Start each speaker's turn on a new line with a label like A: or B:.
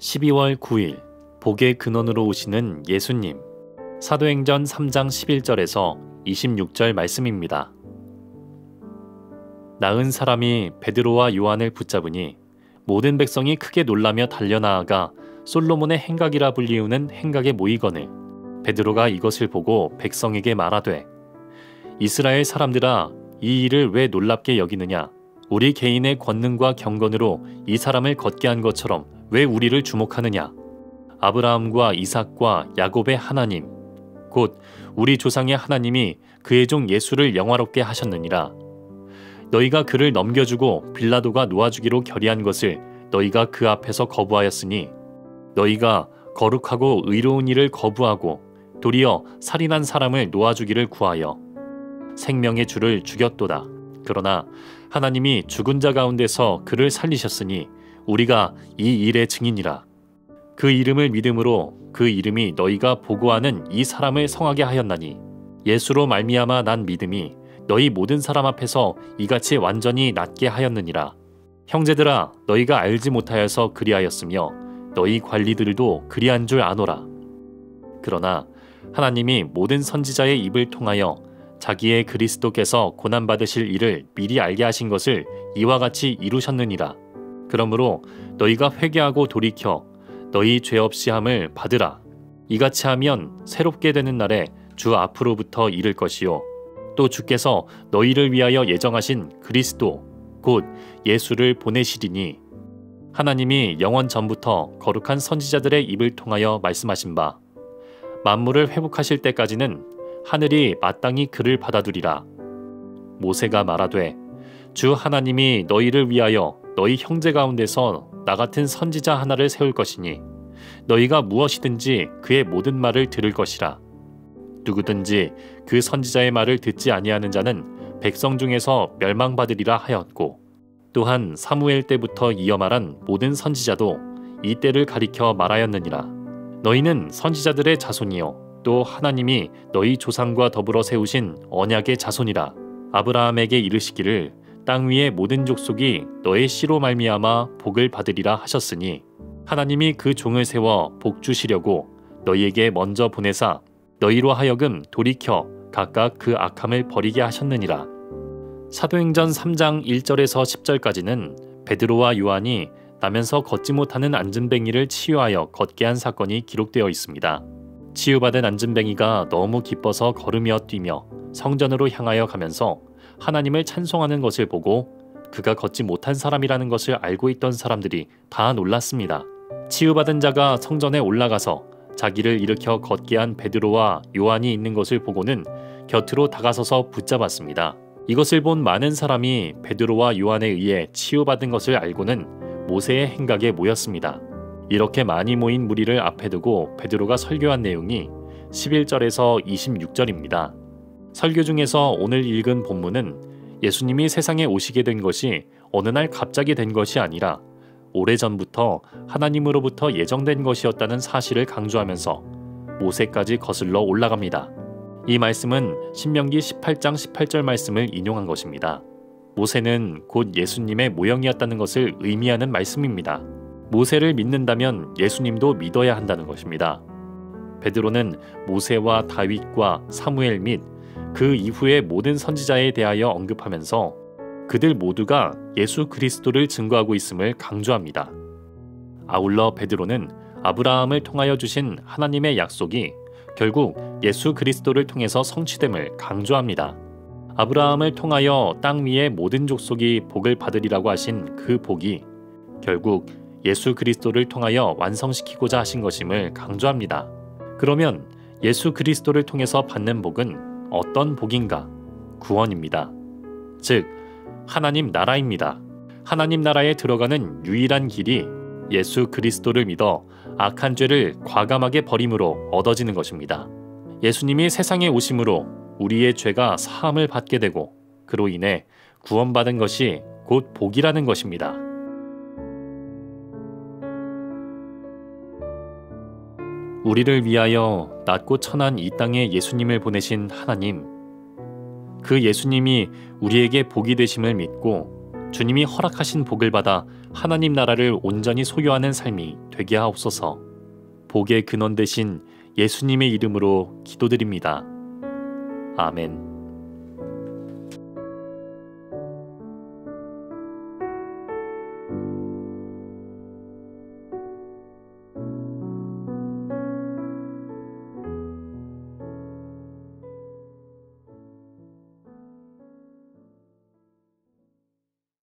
A: 12월 9일 복의 근원으로 오시는 예수님. 사도행전 3장 11절에서 26절 말씀입니다. 나은 사람이 베드로와 요한을 붙잡으니 모든 백성이 크게 놀라며 달려나아가 솔로몬의 행각이라 불리우는 행각에 모이거늘 베드로가 이것을 보고 백성에게 말하되 이스라엘 사람들아, 이 일을 왜 놀랍게 여기느냐? 우리 개인의 권능과 경건으로 이 사람을 걷게 한 것처럼 왜 우리를 주목하느냐? 아브라함과 이삭과 야곱의 하나님, 곧 우리 조상의 하나님이 그의 종 예수를 영화롭게 하셨느니라. 너희가 그를 넘겨주고 빌라도가 놓아주기로 결의한 것을 너희가 그 앞에서 거부하였으니 너희가 거룩하고 의로운 일을 거부하고 도리어 살인한 사람을 놓아주기를 구하여 생명의 주를 죽였도다. 그러나 하나님이 죽은 자 가운데서 그를 살리셨으니 우리가 이 일의 증인이라. 그 이름을 믿음으로 그 이름이 너희가 보고하는 이 사람을 성하게 하였나니 예수로 말미암아 난 믿음이 너희 모든 사람 앞에서 이같이 완전히 낫게 하였느니라. 형제들아, 너희가 알지 못하여서 그리하였으며 너희 관리들도 그리한 줄 아노라. 그러나 하나님이 모든 선지자의 입을 통하여 자기의 그리스도께서 고난받으실 일을 미리 알게 하신 것을 이와 같이 이루셨느니라. 그러므로 너희가 회개하고 돌이켜 너희 죄 없이 함을 받으라. 이같이 하면 새롭게 되는 날에 주 앞으로부터 이를 것이요 또 주께서 너희를 위하여 예정하신 그리스도 곧 예수를 보내시리니 하나님이 영원 전부터 거룩한 선지자들의 입을 통하여 말씀하신 바 만물을 회복하실 때까지는 하늘이 마땅히 그를 받아두리라. 모세가 말하되 주 하나님이 너희를 위하여 너희 형제 가운데서 나 같은 선지자 하나를 세울 것이니 너희가 무엇이든지 그의 모든 말을 들을 것이라. 누구든지 그 선지자의 말을 듣지 아니하는 자는 백성 중에서 멸망받으리라 하였고 또한 사무엘 때부터 이어 말한 모든 선지자도 이 때를 가리켜 말하였느니라. 너희는 선지자들의 자손이요 또 하나님이 너희 조상과 더불어 세우신 언약의 자손이라. 아브라함에게 이르시기를 땅 위의 모든 족속이 너의 씨로 말미암아 복을 받으리라 하셨으니 하나님이 그 종을 세워 복 주시려고 너희에게 먼저 보내사 너희로 하여금 돌이켜 각각 그 악함을 버리게 하셨느니라. 사도행전 3장 1절에서 10절까지는 베드로와 요한이 나면서 걷지 못하는 안진뱅이를 치유하여 걷게 한 사건이 기록되어 있습니다. 치유받은 안진뱅이가 너무 기뻐서 걸으며 뛰며 성전으로 향하여 가면서 하나님을 찬송하는 것을 보고 그가 걷지 못한 사람이라는 것을 알고 있던 사람들이 다 놀랐습니다. 치유받은 자가 성전에 올라가서 자기를 일으켜 걷게 한 베드로와 요한이 있는 것을 보고는 곁으로 다가서서 붙잡았습니다. 이것을 본 많은 사람이 베드로와 요한에 의해 치유받은 것을 알고는 모세의 행각에 모였습니다. 이렇게 많이 모인 무리를 앞에 두고 베드로가 설교한 내용이 11절에서 26절입니다. 설교 중에서 오늘 읽은 본문은 예수님이 세상에 오시게 된 것이 어느 날 갑자기 된 것이 아니라 오래전부터 하나님으로부터 예정된 것이었다는 사실을 강조하면서 모세까지 거슬러 올라갑니다. 이 말씀은 신명기 18장 18절 말씀을 인용한 것입니다. 모세는 곧 예수님의 모형이었다는 것을 의미하는 말씀입니다. 모세를 믿는다면 예수님도 믿어야 한다는 것입니다. 베드로는 모세와 다윗과 사무엘 및 그 이후의 모든 선지자에 대하여 언급하면서 그들 모두가 예수 그리스도를 증거하고 있음을 강조합니다. 아울러 베드로는 아브라함을 통하여 주신 하나님의 약속이 결국 예수 그리스도를 통해서 성취됨을 강조합니다. 아브라함을 통하여 땅 위의 모든 족속이 복을 받으리라고 하신 그 복이 결국 예수 그리스도를 통하여 완성시키고자 하신 것임을 강조합니다. 그러면 예수 그리스도를 통해서 받는 복은 어떤 복인가? 구원입니다. 즉 하나님 나라입니다. 하나님 나라에 들어가는 유일한 길이 예수 그리스도를 믿어 악한 죄를 과감하게 버림으로 얻어지는 것입니다. 예수님이 세상에 오심으로 우리의 죄가 사함을 받게 되고 그로 인해 구원받은 것이 곧 복이라는 것입니다. 우리를 위하여 낮고 천한 이 땅에 예수님을 보내신 하나님, 그 예수님이 우리에게 복이 되심을 믿고 주님이 허락하신 복을 받아 하나님 나라를 온전히 소유하는 삶이 되게 하옵소서. 복의 근원 되신 예수님의 이름으로 기도드립니다. 아멘.